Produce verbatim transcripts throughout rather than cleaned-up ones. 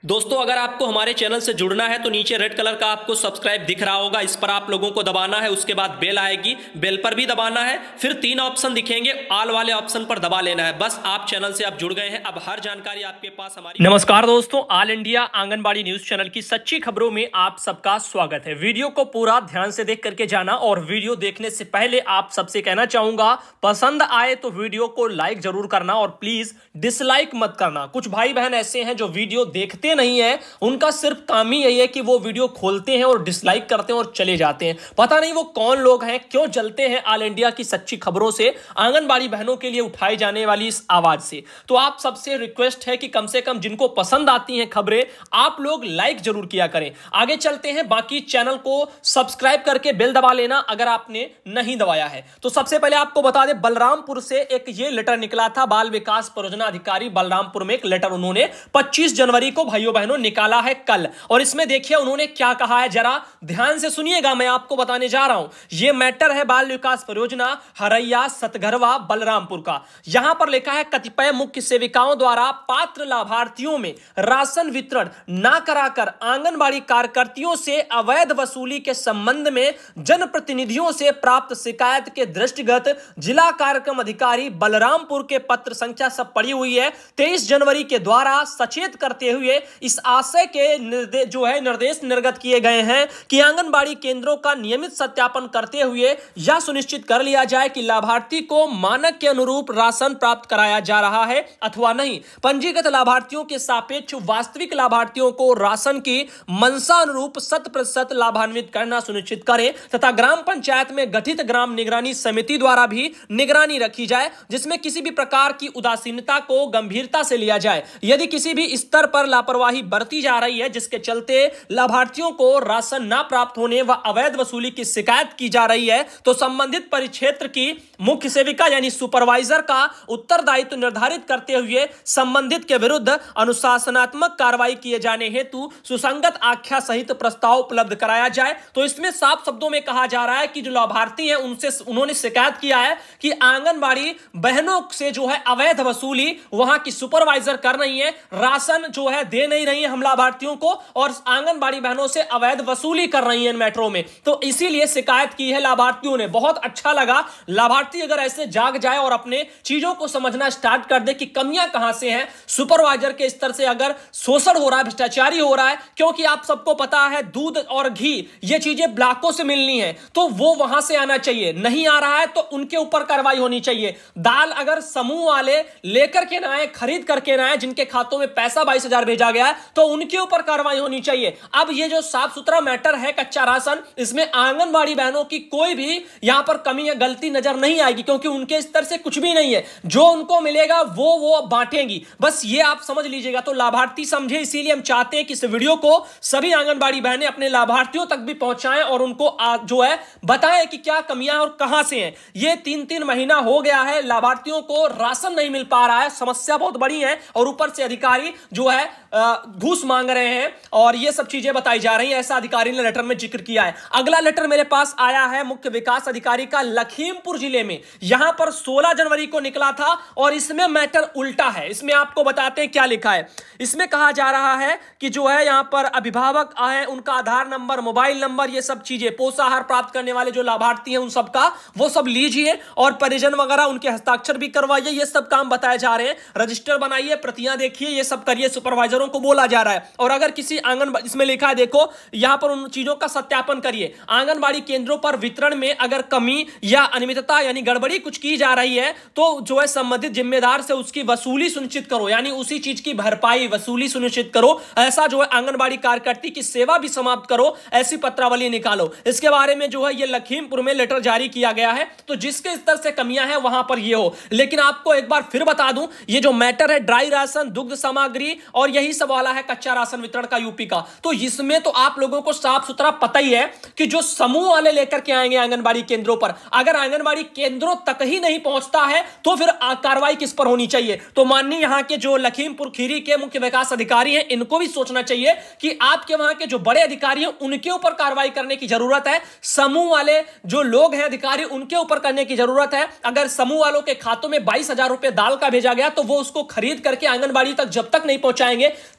दोस्तों अगर आपको हमारे चैनल से जुड़ना है तो नीचे रेड कलर का आपको सब्सक्राइब दिख रहा होगा, इस पर आप लोगों को दबाना है। उसके बाद बेल आएगी, बेल पर भी दबाना है। फिर तीन ऑप्शन दिखेंगे, ऑल वाले ऑप्शन पर दबा लेना है। बस आप चैनल से आप जुड़ गए हैं, अब हर जानकारी आपके पास हमारी। नमस्कार दोस्तों, all India Anganwadi news channel की सच्ची खबरों में आप सबका स्वागत है। वीडियो को पूरा ध्यान से देख करके जाना और वीडियो देखने से पहले आप सबसे कहना चाहूंगा, पसंद आए तो वीडियो को लाइक जरूर करना और प्लीज डिसलाइक मत करना। कुछ भाई बहन ऐसे हैं जो वीडियो देखते नहीं है, उनका सिर्फ काम ही यही है कि वो वीडियो खोलते हैं और डिसलाइक करते हैं और चले जाते हैं। पता नहीं वो कौन लोग हैं, क्यों जलते हैं ऑल इंडिया की सच्ची खबरों से, आंगनबाड़ी बहनों के लिए उठाई जाने वाली इस आवाज से। तो आप सबसे रिक्वेस्ट है कि कम से कम जिनको पसंद आती हैं खबरें, आप लोग लाइक जरूर किया करें। आगे चलते हैं, बाकी चैनल को सब्सक्राइब करके बेल दबा लेना अगर आपने नहीं दबाया है। तो सबसे पहले आपको बता दें, बलरामपुर से एक ये लेटर निकला था। बाल विकास परियोजना अधिकारी बलरामपुर में एक लेटर उन्होंने पच्चीस जनवरी को भाइयों बहनों निकाला है कल, और इसमें देखिए उन्होंने क्या कहा है, जरा ध्यान से सुनिएगा, मैं आपको बताने जा रहा हूं। यह मैटर है बाल विकास परियोजना हरैया सतघरवा बलरामपुर का। यहां पर लिखा है, कतिपय मुख्य सेविकाओं द्वारा पात्र लाभार्थियों में राशन वितरण न कराकर आंगनबाड़ी कार्यकर्तियों से अवैध वसूली के संबंध में जनप्रतिनिधियों से प्राप्त शिकायत के दृष्टिगत जिला कार्यक्रम अधिकारी बलरामपुर के पत्र संख्या सब पड़ी हुई है तेईस जनवरी के द्वारा सचेत करते हुए इस आशय के निर्देश जो है निर्देश निर्गत किए गए हैं कि आंगनबाड़ी केंद्रों का नियमित सत्यापन करते हुए यह सुनिश्चित कर लिया जाए कि लाभार्थी को मानक के अनुरूप राशन प्राप्त कराया जा रहा है अथवा नहीं। पंजीकृत लाभार्थियों के सापेक्ष वास्तविक लाभार्थियों को राशन की मंशा अनुरूप शत प्रतिशत लाभान्वित करना सुनिश्चित करें तथा ग्राम पंचायत में गठित ग्राम निगरानी समिति द्वारा भी निगरानी रखी जाए, जिसमें किसी भी प्रकार की उदासीनता को गंभीरता से लिया जाए। यदि किसी भी स्तर पर लापरवाही बरती जा रही है जिसके चलते लाभार्थियों को राशन न प्राप्त होने व अवैध वसूली की शिकायत की जा रही है, तो संबंधित परिक्षेत्र की मुख्य सेविका यानी सुपरवाइजर का उत्तरदायित्व निर्धारित करते हुए संबंधित के विरुद्ध अनुशासनात्मक कार्रवाई किए जाने हेतु सुसंगत आख्या सहित प्रस्ताव उपलब्ध कराया जाए। तो इसमें साफ शब्दों में कहा जा रहा है कि जो लाभार्थी हैं उनसे उन्होंने शिकायत किया है कि आंगनबाड़ी बहनों से जो है अवैध वसूली वहां की सुपरवाइजर कर रही है, राशन जो है दे नहीं रही है हम लाभार्थियों को, और आंगनबाड़ी बहनों से अवैध वसूली कर रही है मेट्रो में। तो इसीलिए शिकायत की है लाभार्थियों ने। बहुत अच्छा लगा, लाभार्थी अगर ऐसे जाग जाए और अपने चीजों को समझना स्टार्ट कर दे कि कमियां कहां से हैं। सुपरवाइजर के स्तर से अगर शोषण हो रहा है, भ्रष्टाचारी हो रहा है, क्योंकि आप सबको पता है दूध और घी ये चीजें ब्लॉकों से मिलनी है तो वो वहां से आना चाहिए, नहीं आ रहा है तो उनके ऊपर कार्रवाई होनी चाहिए। दाल अगर समूह वाले लेकर के ना आए, खरीद करके ना आए, जिनके खातों में पैसा बाईस हजार भेजा गया है तो उनके ऊपर कार्रवाई होनी चाहिए। अब ये जो साफ सुथरा मैटर है कच्चा राशन, इसमें आंगनबाड़ी बहनों की कोई भी यहां पर कमी या गलती नजर नहीं आएगी, क्योंकि उनके स्तर से कुछ भी नहीं है। जो उनको मिलेगा वो वो बांटेंगी, बस ये आप समझ लीजिएगा। तो लाभार्थी समझे, इसीलिए हम चाहते हैं कि इस वीडियो को सभी आंगनबाड़ी बहनें अपने लाभार्थियों तक भी पहुंचाएं और उनको जो है बताएं कि क्या कमियां और कहां से हैं। ये तीन तीन महीना हो गया है, लाभार्थियों को राशन नहीं मिल पा रहा है, समस्या बहुत बड़ी है, और ऊपर से अधिकारी जो है घूस मांग रहे हैं और ये सब चीजें बताई जा रही हैं, ऐसा अधिकारी ने लेटर में जिक्र किया है। अगला लेटर मेरे पास आया है मुख्य विकास अधिकारी का लखीमपुर जिले में। यहां पर सोलह जनवरी को निकला था और इसमें मैटर उल्टा है। इसमें आपको बताते हैं क्या लिखा है। इसमें कहा जा रहा है कि जो है यहां पर अभिभावक है, उनका आधार नंबर, मोबाइल नंबर, ये सब चीजें, पोषाहार प्राप्त करने वाले जो लाभार्थी हैं उन सबका वो सब लीजिए और परिजन वगैरह उनके हस्ताक्षर भी करवाइए। ये सब काम बताए जा रहे हैं। रजिस्टर बनाइए, प्रतियां देखिए, ये सब करिए, सुपरवाइजरों को बोला जा रहा है। और अगर किसी आंगनबाड़ी, इसमें लिखा है देखो यहां पर उन चीजों का सत्यापन करिए। आंगनबाड़ी केंद्रों पर वितरण में अगर कमी या अनियमितता यानी गड़बड़ी कुछ की जा रही है तो जो है संबंधित जिम्मेदार से उसकी वसूली सुनिश्चित करो, यानी उसी चीज की भरपाई वसूली सुनिश्चित करो। ऐसा जो है आंगनबाड़ी कार्यकर्ती की सेवा भी समाप्त करो, ऐसी पत्रावली निकालो। इसके बारे में जो है ये लखीमपुर में लेटर जारी किया गया है। तो जिसके स्तर से कमियां हैं वहां पर ये हो। लेकिन आपको एक बार फिर बता दूं, ये जो मैटर है ड्राई राशन, दुग्ध सामग्री और यही सब वाला है कच्चा राशन वितरण का यूपी का, तो इसमें तो आप लोगों को साफ सुथरा पता ही है कि जो समूह वाले लेकर के आएंगे आंगनबाड़ी केंद्रों पर, अगर आंगनबाड़ी केंद्रों तक ही नहीं पहुंचता है तो फिर कार्रवाई किस पर होनी चाहिए। तो माननीय यहां के जो लखीमपुर खीरी के मुख्य विकास अधिकारी हैं, इनको भी सोचना चाहिए कि आपके वहां के जो बड़े अधिकारी हैं उनके ऊपर कार्रवाई करने की जरूरत है। समूह वाले जो लोग हैं अधिकारी, उनके ऊपर करने की जरूरत है। अगर समूह वालों के खातों में बाईस हजार रुपए दाल का भेजा गया तो वो उसको खरीद करके आंगनबाड़ी तक जब तक नहीं पहुंचाएंगे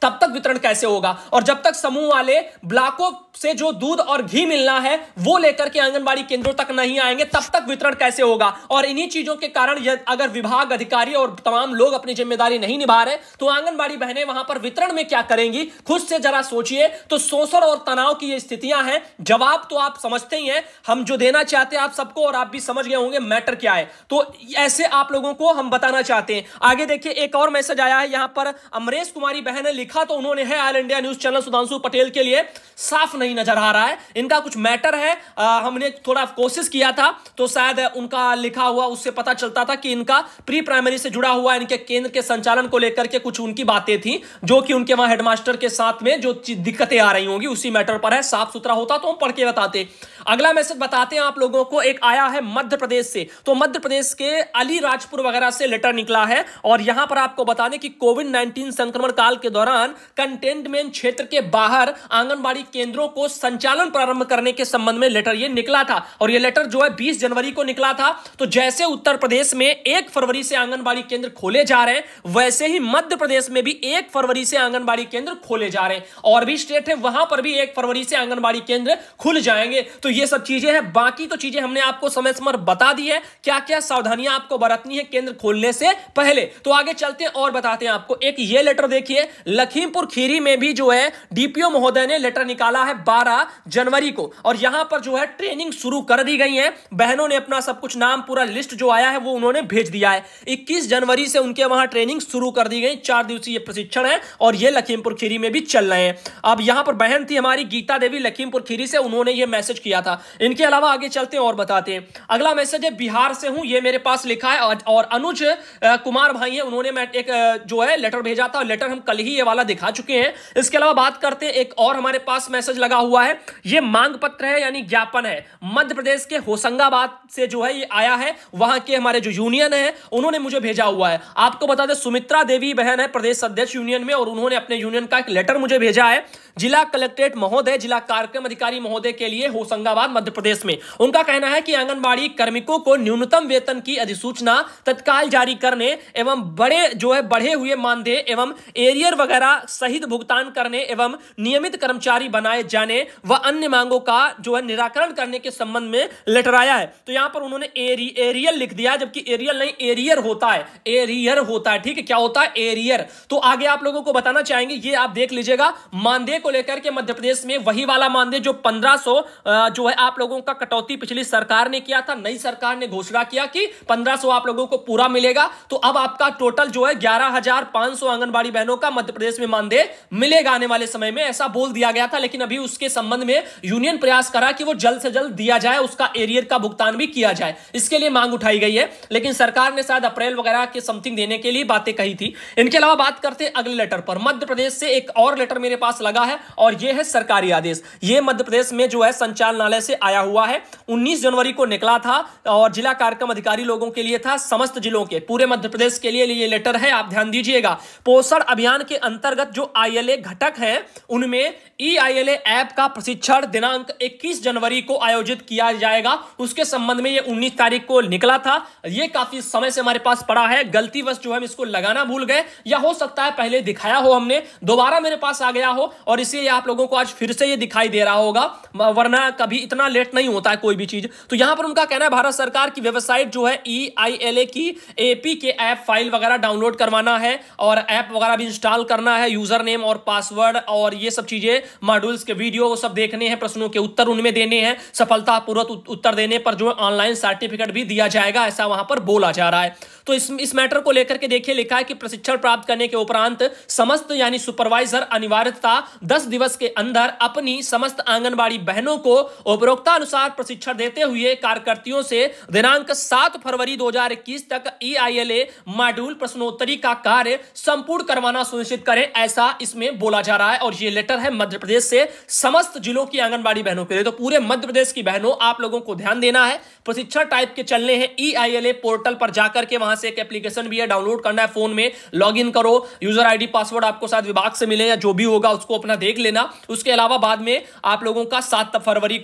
तब तक वितरण कैसे होगा? और जब तक समूह वाले ब्लॉकों से जो दूध और घी मिलना है वो लेकर के आंगनबाड़ी केंद्रों तक नहीं आएंगे, तब तक वितरण कैसे होगा? और इन्हीं चीजों के कारण अगर विभाग अधिकारी और तमाम लोग अपनी जिम्मेदारी नहीं निभा रहे तो आंगनबाड़ी बहनें वहां पर वितरण में क्या करेंगी? खुद से जरा सोचिए। तो शोषण और तनाव की ये स्थितियां हैं। जवाब तो आप समझते ही हैं, हम जो देना चाहते हैं आप सबको, और आप भी समझ गए होंगे मैटर क्या है। तो ऐसे आप लोगों को हम बताना चाहते हैं। आगे देखिए, एक और मैसेज आया है यहां पर। अमरेश कुमारी बहन ने लिखा, तो उन्होंने है all India news channel Sudhanshu Patel के लिए साफ नहीं नजर आ रहा है, इनका कुछ मैटर है। आ, हमने थोड़ा कोशिश किया था तो शायद उनका लिखा हुआ उससे पता चलता था कि इनका प्री प्राइमरी से जुड़ा हुआ इनके केंद्र के संचालन को लेकर के कुछ उनकी बातें थी जो कि उनके वहां हेडमास्टर के साथ में जो दिक्कतें आ रही होंगी उसी मैटर पर है। साफ सुथरा होता तो हम पढ़ के बताते। अगला मैसेज बताते हैं आप लोगों को, एक आया है मध्य प्रदेश से। तो मध्य प्रदेश के अलीराजपुर वगैरह से लेटर निकला है और यहां पर आपको बता दें कि कोविड उन्नीस संक्रमण काल के दौरान कंटेनमेंट क्षेत्र के बाहर आंगनबाड़ी केंद्रों को संचालन प्रारंभ करने के संबंध में लेटर ये निकला था। और ये लेटर जो है बीस जनवरी को निकला था। तो जैसे उत्तर प्रदेश में एक फरवरी से आंगनबाड़ी केंद्र खोले जा रहे हैं, वैसे ही मध्य प्रदेश में भी एक फरवरी से आंगनबाड़ी केंद्र खोले जा रहे हैं। और भी स्टेट है वहां पर भी एक फरवरी से आंगनबाड़ी केंद्र खुल जाएंगे। तो ये सब चीजें हैं। बाकी तो चीजें हमने आपको समय समय बता दी है, क्या क्या सावधानियां आपको बरतनी है केंद्र खोलने से पहले। तो आगे चलते हैं और बताते हैं आपको। एक ये लेटर देखिए, लखीमपुर खीरी में भी जो है डीपीओ महोदय ने लेटर निकाला है बारह जनवरी को, और यहां पर जो है ट्रेनिंग शुरू कर दी गई है। बहनों ने अपना सब कुछ नाम पूरा लिस्ट जो आया है वो उन्होंने भेज दिया है। इक्कीस जनवरी से उनके वहां ट्रेनिंग शुरू कर दी गई। चार दिवसीय प्रशिक्षण है और ये लखीमपुर खीरी में भी चल रहे हैं। अब यहां पर बहन थी हमारी गीता देवी लखीमपुर खीरी से, उन्होंने ये मैसेज किया था। इनके अलावा आगे चलते हैं और बताते हैं। अगला मैसेज है बिहार से हूं, ये मेरे पास लिखा है और अनुज कुमार भाई है, उन्होंने एक जो है लेटर भेजा था। लेटर हम कल ही ये वाला दिखा चुके हैं। इसके अलावा बात करते हैं, एक और हमारे पास मैसेज लगा हुआ है। ये मांग पत्र है यानी ज्ञापन है, मध्य प्रदेश के होशंगाबाद से जो है ये आया है। वहां के हमारे जो यूनियन है उन्होंने मुझे भेजा हुआ है। आपको बता दें सुमित्रा देवी बहन है प्रदेश अध्यक्ष यूनियन में, और उन्होंने अपने यूनियन का एक लेटर मुझे भेजा है जिला कलेक्ट्रेट महोदय, जिला कार्यक्रम अधिकारी महोदय के लिए होशंगाबाद मध्य प्रदेश में। उनका कहना है कि आंगनबाड़ी कार्मिकों को न्यूनतम वेतन की अधिसूचना तत्काल जारी करने एवं बड़े जो है बढ़े हुए मानदेय एवं एरियर वगैरह सहित भुगतान करने एवं नियमित कर्मचारी बनाए जाने व अन्य मांगों का जो है निराकरण करने के संबंध में लेटर आया है। तो यहां पर उन्होंने एरि, एरियल लिख दिया, जबकि एरियल नहीं एरियर होता है, एरियर होता है। ठीक है, क्या होता है? एरियर। तो आगे आप लोगों को बताना चाहेंगे, ये आप देख लीजिएगा। मानदेय को लेकर के मध्य प्रदेश में वही वाला मानदेय जो पंद्रह सौ जो है आप लोगों का कटौती पिछली सरकार ने किया था। नई सरकार ने घोषणा किया कि पंद्रह सौ आप लोगों को पूरा मिलेगा। तो अब आपका टोटल जो है ग्यारह हजार पांच सौ आंगनबाड़ी बहनों का मध्य प्रदेश में मानदेय मिलेगा आने वाले समय में, ऐसा बोल दिया गया था। लेकिन अभी उसके संबंध में यूनियन प्रयास करा कि वो जल्द से जल्द दिया जाए, उसका एरियर का भुगतान भी किया जाए, इसके लिए मांग उठाई गई है। लेकिन सरकार ने शायद अप्रैल वगैरह के समथिंग देने के लिए बातें कही थी। इनके अलावा बात करते हैं अगले लेटर पर। मध्य प्रदेश से एक और लेटर मेरे पास लगा है और यह है सरकारी आदेश। यह मध्य प्रदेश में जो है संचालनालय से आया हुआ है, उन्नीस जनवरी को निकला था और जिला कार्यक्रम अधिकारी लोगों के लिए था, समस्त जिलों के पूरे मध्य प्रदेश के लिए ये लेटर है। आप ध्यान दीजिएगा। पोषण अभियान के अंतर्गत जो आईएलए घटक हैं उनमें ई आईएलए ऐप का प्रशिक्षण दिनांक इक्कीस जनवरी को आयोजित किया जाएगा। उसके संबंध में ये उन्नीस तारीख को निकला था। ये काफी समय से हमारे पास पड़ा है, गलतीवश जो हम इसको लगाना भूल गए, या हो सकता है पहले दिखाया हो हमने, दोबारा मेरे पास आ गया हो और इसलिए आप लोगों को आज फिर से ये दिखाई दे रहा होगा, वरना कभी इतना लेट नहीं होता है कोई भी चीज। तो यहां पर उनका कहना है भारत सरकार की वेबसाइट जो है ई आईएलए की एपी के ऐप फाइल वगैरह डाउनलोड करवाना है और ऐप वगैरह भी इंस्टॉल करना है, यूजर नेम और पासवर्ड और ये सब चीजें, मॉड्यूल्स के वीडियो वो सब देखने हैं, प्रश्नों के उत्तर उनमें देने हैं। सफलतापूर्वक उत्तर देने पर जो ऑनलाइन सर्टिफिकेट भी दिया जाएगा, ऐसा वहां पर बोला जा रहा है। तो इस इस मैटर को लेकर के देखिए, लिखा है कि प्रशिक्षण प्राप्त करने के उपरांत समस्त यानी सुपरवाइजर अनिवार्यता दस दिवस के अंदर अपनी समस्त आंगनबाड़ी बहनों को उपरोक्तानुसार प्रशिक्षण देते हुए कार्यकर्तियों से दिनांक सात फरवरी दो हजार इक्कीस तक ई आईएलए मॉड्यूल प्रश्नोत्तरी का कार्य संपूर्ण करवाना सुनिश्चित करें, ऐसा इसमें बोला जा रहा है। और ये लेटर है मध्य प्रदेश से समस्त जिलों की आंगनबाड़ी बहनों के लिए। तो पूरे मध्य प्रदेश की बहनों, आप लोगों को ध्यान देना है, प्रशिक्षण टाइप के चलने हैं। ई आईएलए पोर्टल पर जाकर के वहां से एक एप्लीकेशन भी है, डाउनलोड करना है, फोन में लॉग इन करो, यूजर आईडी पासवर्ड आपको शायद विभाग से मिले या जो भी होगा उसको अपना देख लेना। उसके अलावा बाद में आप लोगों का सात फरवरी को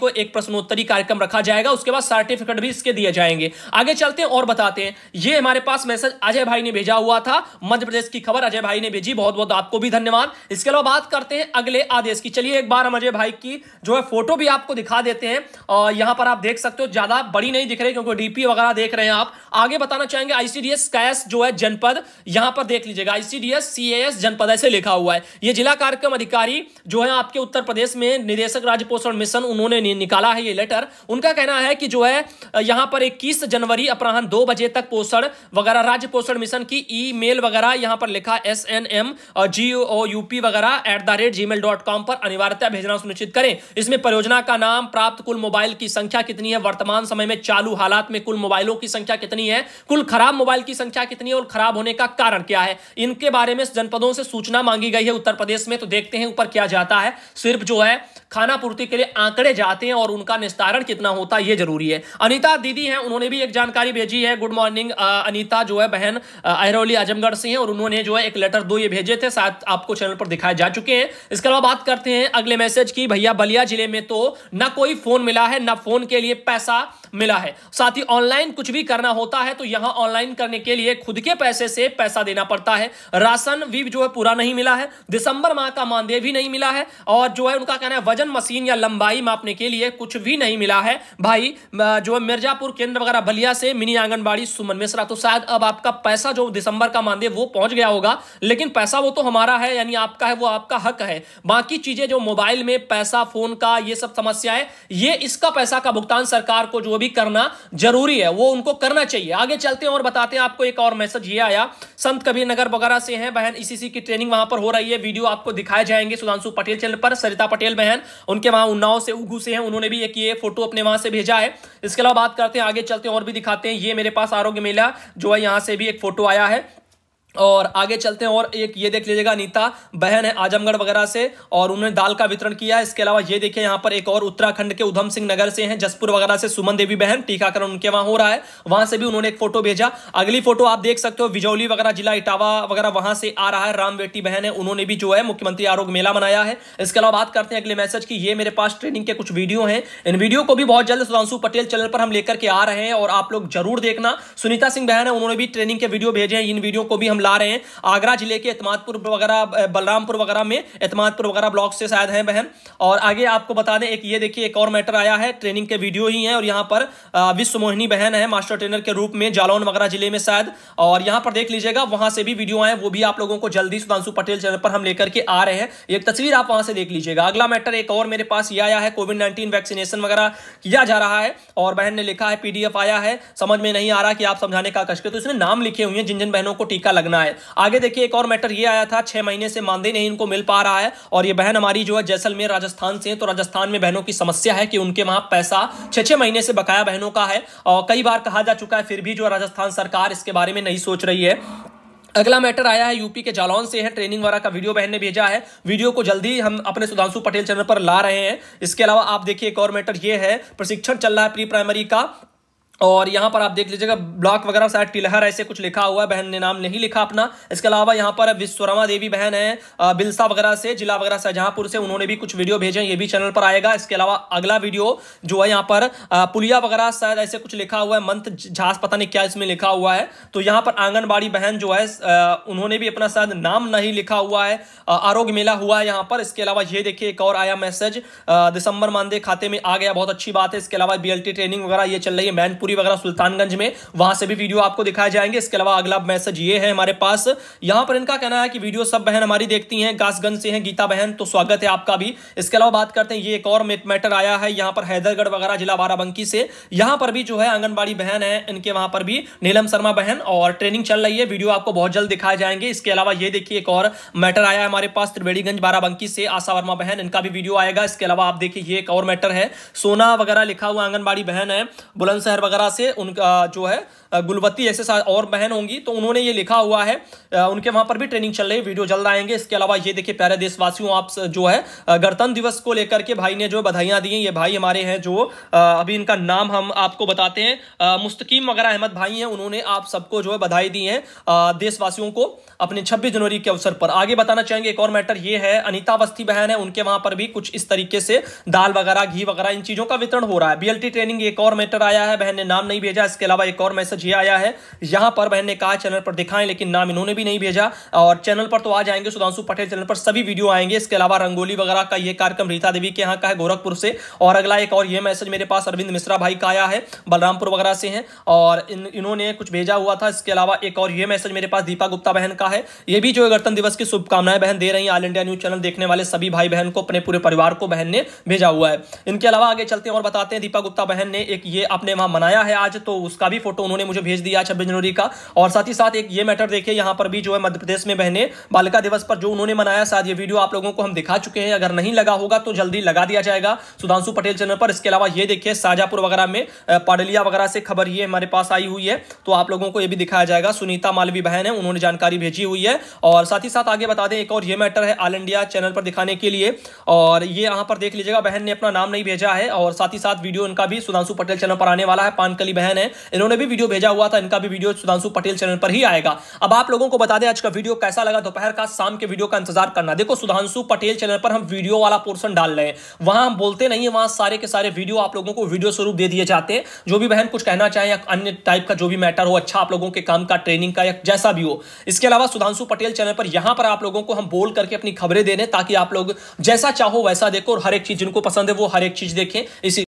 एक प्रश्नोत्तरी कार्यक्रम रखा जाएगा, उसके बाद सर्टिफिकेट भी इसके दिए जाएंगे। आगे चलते हैं और बताते हैं। ये हमारे पास मैसेज अजय भाई ने भेजा हुआ था, मध्य प्रदेश की खबर अजय भाई ने भेजी, बहुत बहुत आपको भी धन्यवाद। इसके अलावा बात करते हैं अगले आदेश की। चलिए एक बार हम अजय भाई की जो है फोटो भी आपको दिखा देते हैं, और यहां पर आप देख सकते हो, ज्यादा बड़ी नहीं दिख रही क्योंकि डीपी वगैरह देख रहे हैं आप। आगे बताना चाहेंगे आईसीडीएस कैश जो है जनपद, यहां पर देख लीजिएगा आईसीडीएस सीएएस जनपद ऐसे लिखा हुआ है। ये जिला कार्यक्रम अधिकारी जो है आपके उत्तर प्रदेश में निदेशक राज्य पोषण मिशन, उन्होंने नि, निकाला है ये लेटर। उनका कहना है कि जो है यहां पर इक्कीस जनवरी अपराह्न दो बजे तक पोषण वगैरह राज्य पोषण मिशन की ईमेल वगैरह यहां पर लिखा एस एन एम और जी ओ यूपी वगैरह at the rate Gmail dot com पर अनिवार्यता भेजना सुनिश्चित करें। इसमें परियोजना का नाम, प्राप्त कुल मोबाइल की संख्या कितनी है, वर्तमान समय में चालू हालात में कुल मोबाइलों की संख्या कितनी है, कुल खराब मोबाइल की संख्या कितनी है और खराब होने का कारण क्या है, इनके बारे में जनपदों से सूचना मांगी गई है उत्तर प्रदेश में। तो देखते हैं ऊपर क्या जाता है। सिर्फ जो है खाना पूर्ति के लिए आंकड़े जाते हैं और उनका निस्तारण कितना होता है ये जरूरी है। अनीता दीदी हैं, उन्होंने भी एक जानकारी भेजी है। गुड मॉर्निंग अनीता जो है बहन अहरौली आजमगढ़ से हैं, और उन्होंने जो है एक लेटर दो ये भेजे थे, शायद आपको चैनल पर दिखाए जा चुके हैं। इसके अलावा बात करते हैं अगले मैसेज की। भैया बलिया जिले में तो ना कोई फोन मिला है, ना फोन के लिए पैसा मिला है। साथ ही ऑनलाइन कुछ भी करना होता है तो यहां ऑनलाइन करने के लिए खुद के पैसे से पैसा देना पड़ता है। राशन भी जो है पूरा नहीं मिला है, दिसंबर माह का मानदेय भी नहीं मिला है, और जो है उनका कहना है वजन मशीन या लंबाई मापने के लिए कुछ भी नहीं मिला है। भाई जो है मिर्जापुर केंद्र वगैरह बलिया से मिनी आंगनबाड़ी सुमन मिश्रा। तो शायद अब आपका पैसा जो दिसंबर का मानदेय वो पहुंच गया होगा, लेकिन पैसा वो तो हमारा है, यानी आपका है, वो आपका हक है। बाकी चीजें जो मोबाइल में पैसा, फोन का, ये सब समस्या है, ये इसका पैसा का भुगतान सरकार को जो भी करना जरूरी है वो उनको करना चाहिए। आगे चलते हैं और बताते हैं आपको। एक और मैसेज ये आया, संत कबीर नगर वगैरह से हैं बहन, ईसीसी की ट्रेनिंग वहां पर हो रही है, वीडियो आपको दिखाए जाएंगे सुधांशु पटेल चैनल पर। सरिता पटेल बहन, उनके वहां उन्नाव से, उगू से हैं, उन्होंने भी एक ये फोटो अपने वहां से भेजा है। इसके अलावा बात करते हैं, आगे चलते हैं और भी दिखाते हैं। ये मेरे पास आरोग्य मेला जो है, यहां से भी एक फोटो आया है। और आगे चलते हैं और एक ये देख लीजिएगा, अनीता बहन है आजमगढ़ वगैरह से, और उन्होंने दाल का वितरण किया है। इसके अलावा ये देखिए यहाँ पर एक और उत्तराखंड के उधम सिंह नगर से हैं, जसपुर वगैरह से सुमन देवी बहन, टीकाकरण उनके वहां हो रहा है, वहां से भी उन्होंने एक फोटो भेजा। अगली फोटो आप देख सकते हो, विजौली वगैरह जिला इटावा वगैरह वहां से आ रहा है, राम बेटी बहन है, उन्होंने भी जो है मुख्यमंत्री आरोग्य मेला मनाया है। इसके अलावा बात करते हैं अगले मैसेज की। ये मेरे पास ट्रेनिंग के कुछ वीडियो हैं, इन वीडियो को भी बहुत जल्द सुधांशु पटेल चैनल पर हम लेकर के आ रहे हैं और आप लोग जरूर देखना। सुनीता सिंह बहन है, उन्होंने भी ट्रेनिंग के वीडियो भेजे हैं, इन वीडियो को भी हम ला रहे हैं। आगरा जिले के एतमादपुर वगैरह, बलरामपुर वगैरह में, एतमादपुर वगैरह ब्लॉक से शायद हैं बहन। और आगे आपको बता दें, एक ये देखिए एक और मैटर आया है, ट्रेनिंग के वीडियो ही है, और यहाँ पर विश्व मोहिनी बहन है मास्टर ट्रेनर के रूप में, जालौन वगैरह जिले में शायद, और यहाँ पर देख लीजिएगा वहां से भी वीडियो आए, वो भी आप लोगों को जल्दी सुधांशु पटेल चैनल पर हम लेकर के आ रहे हैं। एक तस्वीर आप वहां से देख लीजिएगा। अगला मैटर एक और मेरे पास ये आया है, कोविड नाइन्टीन वैक्सीनेशन वगैरह किया जा रहा है, और बहन ने लिखा है पीडीएफ आया है, समझ में नहीं आ रहा कि आप समझाने का कष्ट, तो इसमें नाम लिखे हुए हैं जिन जिन बहनों को टीका लगना है। आगे देखिए एक और मैटर ये आया था, छह महीने से मानदेय नहीं इनको मिल पा रहा है, और ये बहन हमारी जो है जैसलमेर राजस्थान से, तो राजस्थान में बहनों की समस्या है कि उनके वहां पैसा छह छह महीने से बकाया बहनों का है, और कई बार कहा जा चुका है, फिर भी जो राजस्थान सरकार इसके बारे में नहीं सोच रही है। अगला मैटर आया है यूपी के जालौन से है, ट्रेनिंग वगैरह का वीडियो बहन ने भेजा है, वीडियो को जल्दी हम अपने सुधांशु पटेल चैनल पर ला रहे हैं। इसके अलावा आप देखिए एक और मैटर ये है, प्रशिक्षण चल रहा है प्री प्राइमरी का, और यहां पर आप देख लीजिएगा ब्लॉक वगैरह शायद टिलहर ऐसे कुछ लिखा हुआ है, बहन ने नाम नहीं लिखा अपना। इसके अलावा यहां पर विश्वरमा देवी बहन है बिलसा वगैरह से, जिला वगैरह शाहजहांपुर से, उन्होंने भी कुछ वीडियो भेजे, ये भी चैनल पर आएगा। इसके अलावा अगला वीडियो जो है यहाँ पर पुलिया वगैरह शायद ऐसे कुछ लिखा हुआ है, मंथ झांस पता नहीं क्या इसमें लिखा हुआ है। तो यहाँ पर आंगनबाड़ी बहन जो है उन्होंने भी अपना शायद नाम नहीं लिखा हुआ है, आरोग्य मेला हुआ है यहाँ पर। इसके अलावा ये देखिए एक और आया मैसेज, दिसंबर मानदेय खाते में आ गया, बहुत अच्छी बात है। इसके अलावा बीएलटी ट्रेनिंग वगैरह ये चल रही है मैनपुरी वगैरह सुल्तानगंज में, वहां से भी वीडियो आपको दिखाए जाएंगे। इसके अलावा अगला मैसेज ये है हमारे पास, यहां पर इनका कहना है कि वीडियो सब बहन हमारी देखती हैं, गासगंज से हैं गीता बहन, तो स्वागत है आपका भी। इसके अलावा बात करते हैं, ये एक और मैटर आया है यहां पर हैदरगढ़ वगैरह जिला बाराबंकी से, यहां पर भी जो है आंगनबाड़ी बहन है, इनके वहां पर भी नीलम शर्मा बहन, और ट्रेनिंग चल रही है, वीडियो आपको बहुत जल्द दिखाए जाएंगे। इसके अलावा ये देखिए एक और मैटर आया है हमारे पास, त्रिवेणीगंज बाराबंकी से आशा वर्मा बहन, इनका भी वीडियो आएगा। इसके अलावा आप देखिए ये एक और मैटर है, सोना वगैरह लिखा हुआ आंगनबाड़ी बहन है बुलंदशहर वगैरह से, उनका जो है गुलवती ऐसे और बहन होंगी, तो उन्होंने ये लिखा हुआ है, उनके वहां पर भी ट्रेनिंग चल रही है, वीडियो जल्द आएंगे। इसके अलावा ये देखिए प्यारे देशवासियों, आप जो है गणतंत्र दिवस को लेकर के भाई ने जो बधाइयां दी हैं, ये भाई हमारे हैं जो अभी इनका नाम हम आपको बताते हैं, मुस्तकीम वगैरह अहमद भाई हैं, उन्होंने आप सबको जो है बधाई दी है देशवासियों को अपने छब्बीस जनवरी के अवसर पर। आगे बताना चाहेंगे एक और मैटर ये है, अनीता अवस्थी बहन है, उनके वहां पर भी कुछ इस तरीके से दाल वगैरह घी वगैरह इन चीजों का वितरण हो रहा है। बीएलटी ट्रेनिंग एक और मैटर आया है, बहन ने नाम नहीं भेजा। इसके अलावा एक और मैसेज ये आया है, यहां पर बहन ने कहा चैनल पर दिखाएं, लेकिन नाम इन्होंने भी नहीं भेजा। और चैनल पर तो आ जाएंगे, सुधांशु पटेल चैनल पर सभी वीडियो आएंगे। इसके अलावा रंगोली वगैरह का ये कार्यक्रम रीता देवी के यहाँ का है, गोरखपुर से। और अगला एक और ये मैसेज मेरे पास अरविंद मिश्रा भाई का आया है, बलरामपुर वगैरह से हैं, और इन, इन्होंने कुछ भेजा हुआ था। इसके अलावा एक और ये मैसेज मेरे पास दीपा गुप्ता बहन का है, ये भी जो गणतंत्र दिवस की शुभकामनाएं बहन दे रही है। ऑल इंडिया न्यूज चैनल देखने वाले सभी भाई बहन को, अपने पूरे परिवार को बहन ने भेजा हुआ है। इनके अलावा आगे चलते हैं और बताते हैं, दीपा गुप्ता बहन ने एक ये अपने वहां मनाया है आज, तो उसका भी फोटो उन्होंने मुझे भेज दिया छब्बीस जनवरी का। और साथ ही साथ एक ये मैटर देखिए, यहां पर भी जो है मध्य प्रदेश में बहने बालिका दिवस पर जो उन्होंने मनाया, शायद ये वीडियो आप लोगों को हम दिखा चुके हैं, अगर नहीं लगा होगा तो जल्दी लगा दिया जाएगा सुधांशु पटेल चैनल पर। इसके अलावा ये देखिए शाजापुर वगैरह में पाडलिया वगैरह से खबर ये हमारे पास आई हुई है, तो आप लोगों को ये भी दिखाया जाएगा। सुनीता मालवी बहन है, उन्होंने जानकारी भेजी हुई है। और साथ ही साथ आगे बता दें एक और ये मैटर है ऑल इंडिया चैनल पर दिखाने के लिए, और ये यहां पर देख लीजिएगा, बहन ने अपना नाम नहीं भेजा है। और साथ ही साथ वीडियो इनका भी सुधांशु पटेल चैनल पर आने वाला है। पानकली बहन है, इन्होंने भी वीडियो भेजा हुआ था, इनका भी वीडियो सुधांशु पटेल चैनल पर ही आएगा। अब आप लोगों को बता दें आज का वीडियो कैसा लगा, दोपहर का शाम के वीडियो का इंतजार करना। देखो सुधांशु पटेल चैनल पर हम वीडियो वाला पोर्शन डाल रहे हैं, वहां हम बोलते नहीं है, वहां सारे के सारे वीडियो आप लोगों को वीडियो स्वरूप दे दिए जाते हैं। जो भी बहन कुछ कहना चाहे या अन्य टाइप का जो भी मैटर हो, अच्छा आप लोगों के काम का, ट्रेनिंग का या जैसा भी हो। इसके अलावा सुधांशु पटेल चैनल पर यहां पर आप लोगों को हम बोल करके अपनी खबरें दे दें, ताकि आप लोग जैसा चाहो वैसा देखो, और हर एक चीज जिनको पसंद है वो हर एक चीज देखें। इसी